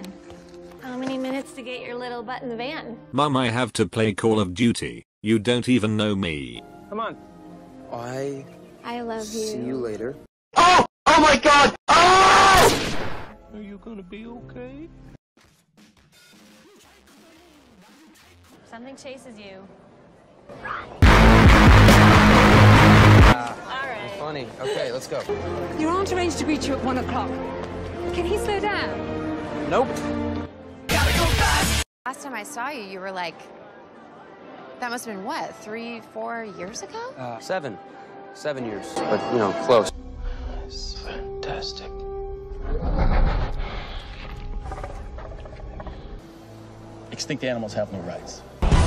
in. How many minutes to get your little butt in the van? Mom, I have to play Call of Duty. You don't even know me. Come on. I love you. See you later. Oh! Oh my god! Oh! Are you gonna be okay? Something chases you. Alright. Funny. Okay, let's go. Your aunt arranged to greet you at 1 o'clock. Can he slow down? Nope. Last time I saw you, you were like, that must have been what, 3, 4 years ago? 7. 7 years, but, you know, close. It's fantastic. Extinct animals have no rights.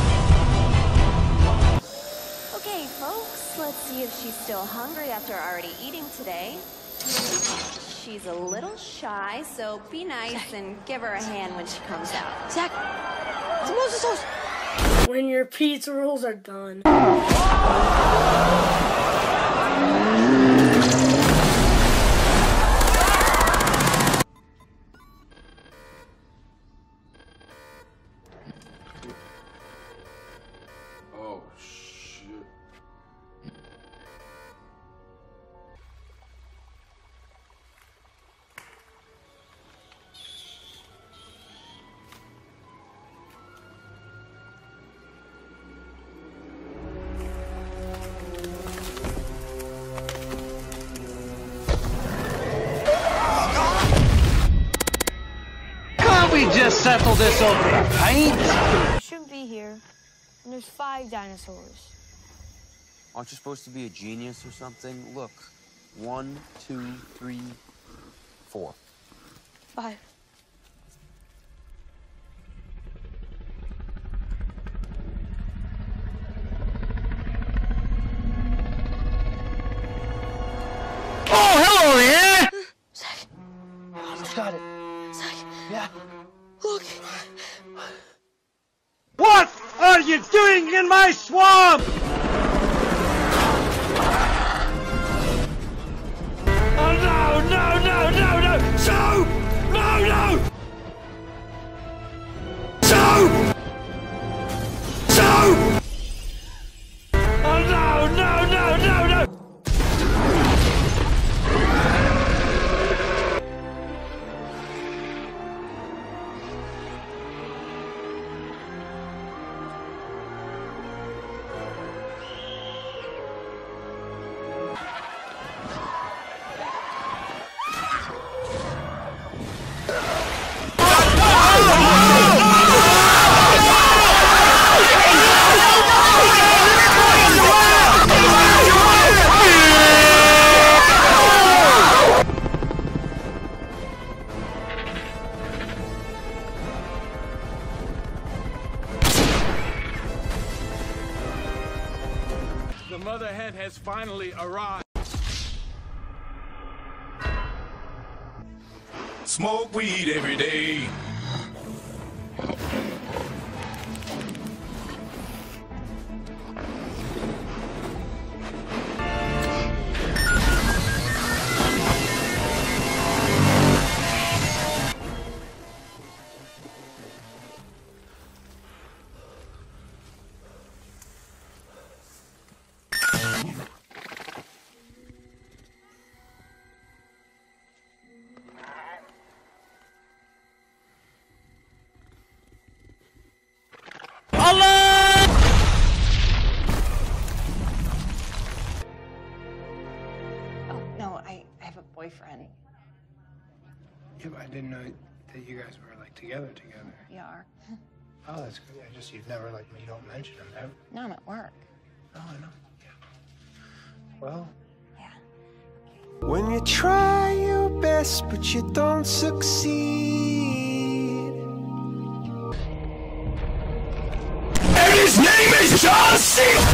Okay, folks, let's see if she's still hungry after already eating today. She's a little shy, so be nice and give her a hand when she comes out. Zach, Moses sauce. When your pizza rolls are done. Oh, shit. Can't we just settle this over a pint? You shouldn't be here. And there's 5 dinosaurs. Aren't you supposed to be a genius or something? Look. 1, 2, 3, 4. 5. Oh, hello there! Zach, Almost got it. Zach, Yeah. look. What are you doing in my swamp? Oh no, no, no, no, no! Soup! No, no! Soup! Soup! Oh no, no, no, no, no! The mother hen has finally arrived. Smoke weed every day. Oh, no, I have a boyfriend. Yeah, but I didn't know that you guys were like together. We are. Oh, that's good. I just you've never like you don't mention him ever. No, I'm at work. Oh, I know. Yeah. Well. Yeah. When you try your best but you don't succeed, And his name is John C.